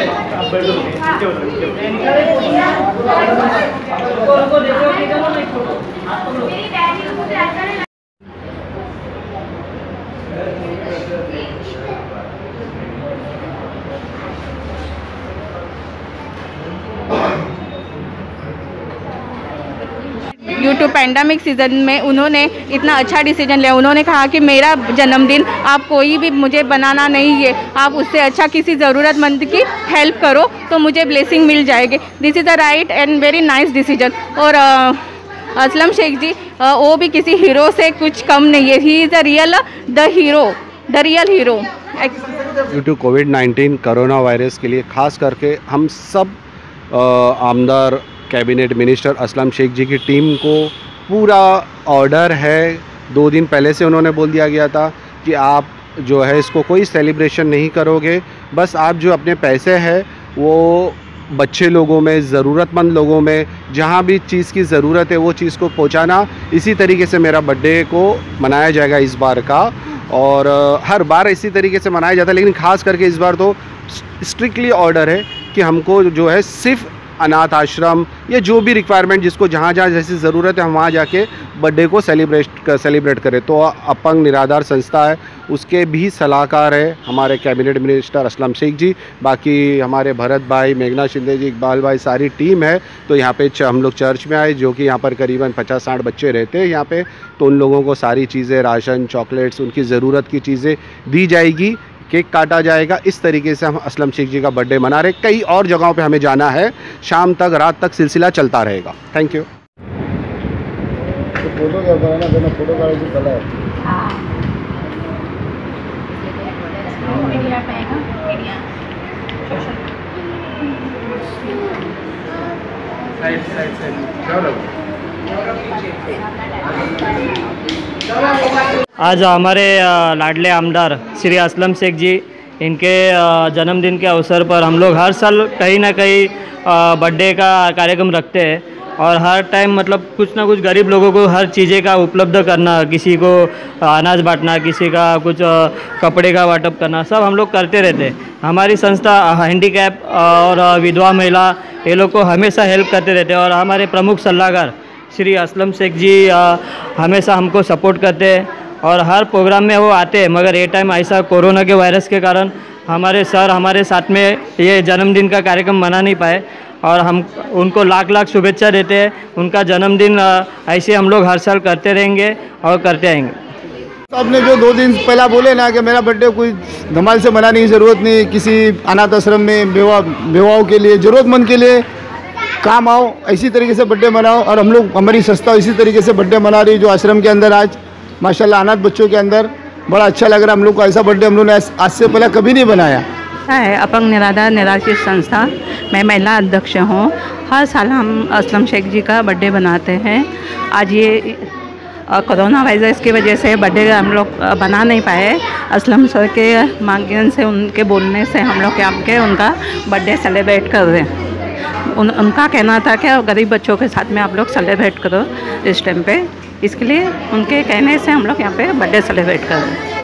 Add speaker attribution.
Speaker 1: YouTube pandemic season में उन्होंने इतना अच्छा डिसीजन लिया। उन्होंने कहा कि मेरा जन्मदिन आप कोई भी मुझे बनाना नहीं है, आप उससे अच्छा किसी ज़रूरतमंद की हेल्प करो तो मुझे ब्लेसिंग मिल जाएगी। This is a right and very nice decision. और असलम शेख जी वो भी किसी हीरो से कुछ कम नहीं है। He is the real hero.
Speaker 2: Due to कोविड-19 कोरोना वायरस के लिए ख़ास करके हम सब आमदार कैबिनेट मिनिस्टर असलम शेख जी की टीम को पूरा ऑर्डर है। 2 दिन पहले से उन्होंने बोल दिया गया था कि आप जो है इसको कोई सेलिब्रेशन नहीं करोगे, बस आप जो अपने पैसे हैं वो बच्चे लोगों में, ज़रूरतमंद लोगों में, जहाँ भी चीज़ की ज़रूरत है वो चीज़ को पहुँचाना। इसी तरीके से मेरा बर्थडे को मनाया जाएगा इस बार का, और हर बार इसी तरीके से मनाया जाता है, लेकिन ख़ास करके इस बार तो स्ट्रिक्टली ऑर्डर है कि हमको जो है सिर्फ अनाथ आश्रम या जो भी रिक्वायरमेंट जिसको जहाँ जहाँ जैसी ज़रूरत है हम वहाँ जाके बर्थडे को सेलिब्रेट करें। तो अपंग निराधार संस्था है, उसके भी सलाहकार है हमारे कैबिनेट मिनिस्टर असलम शेख जी, बाकी हमारे भरत भाई, मेघना शिंदे जी, इकबाल भाई, सारी टीम है। तो यहाँ पे हम लोग चर्च में आए, जो कि यहाँ पर करीबन 50-60 बच्चे रहते हैं यहाँ पे, तो उन लोगों को सारी चीज़ें, राशन, चॉकलेट्स, उनकी ज़रूरत की चीज़ें दी जाएगी, केक काटा जाएगा। इस तरीके से हम असलम शेख जी का बर्थडे मना रहे। कई और जगहों पे हमें जाना है, शाम तक, रात तक सिलसिला चलता रहेगा। Thank you. तो फोटो क्या कराना, देना फोटो का जो कला है मीडिया पे आएगा, मीडिया
Speaker 3: आज हमारे लाडले आमदार श्री असलम शेख जी, इनके जन्मदिन के अवसर पर हम लोग हर साल कहीं ना कहीं बर्थडे का कार्यक्रम रखते हैं, और हर टाइम मतलब कुछ ना कुछ गरीब लोगों को हर चीज़ें का उपलब्ध करना, किसी को अनाज बांटना, किसी का कुछ कपड़े का वाटप करना, सब हम लोग करते रहते हैं। हमारी संस्था हैंडीकैप और विधवा महिला ये लोग को हमेशा हेल्प करते रहते हैं, और हमारे प्रमुख सलाहकार श्री असलम शेख जी हमेशा हमको सपोर्ट करते हैं और हर प्रोग्राम में वो आते हैं। मगर ये टाइम ऐसा कोरोना के वायरस के कारण हमारे सर हमारे साथ में ये जन्मदिन का कार्यक्रम मना नहीं पाए, और हम उनको लाख लाख शुभेच्छा देते हैं। उनका जन्मदिन ऐसे हम लोग हर साल करते रहेंगे और करते आएंगे।
Speaker 4: तो आपने जो 2 दिन पहला बोले ना कि मेरा बर्थडे कोई धमाल से मनाने की ज़रूरत नहीं, किसी अनाथ आश्रम में बेवाओं के लिए, ज़रूरतमंद के लिए काम आओ, इसी तरीके से बर्थडे मनाओ। और हम लोग, हमारी संस्था इसी तरीके से बर्थडे मना रही, जो आश्रम के अंदर आज माशाल्लाह अनाथ बच्चों के अंदर बड़ा अच्छा लग रहा है। हम लोग को ऐसा बर्थडे हम लोग ने आज से पहले कभी नहीं बनाया
Speaker 1: है। अपंग निराधार निराश्रित संस्था, मैं महिला अध्यक्ष हूँ। हर साल हम असलम शेख जी का बर्थडे बनाते हैं। आज ये कोरोना वायरस की वजह से बर्थडे हम लोग बना नहीं पाए। असलम सर के माध्यम से, उनके बोलने से हम लोग यहाँ के उनका बर्थडे सेलिब्रेट कर रहे हैं। उनका कहना था कि गरीब बच्चों के साथ में आप लोग सेलिब्रेट करो इस टाइम पे, इसके लिए उनके कहने से हम लोग यहाँ पे बर्थडे सेलिब्रेट कर रहे हैं।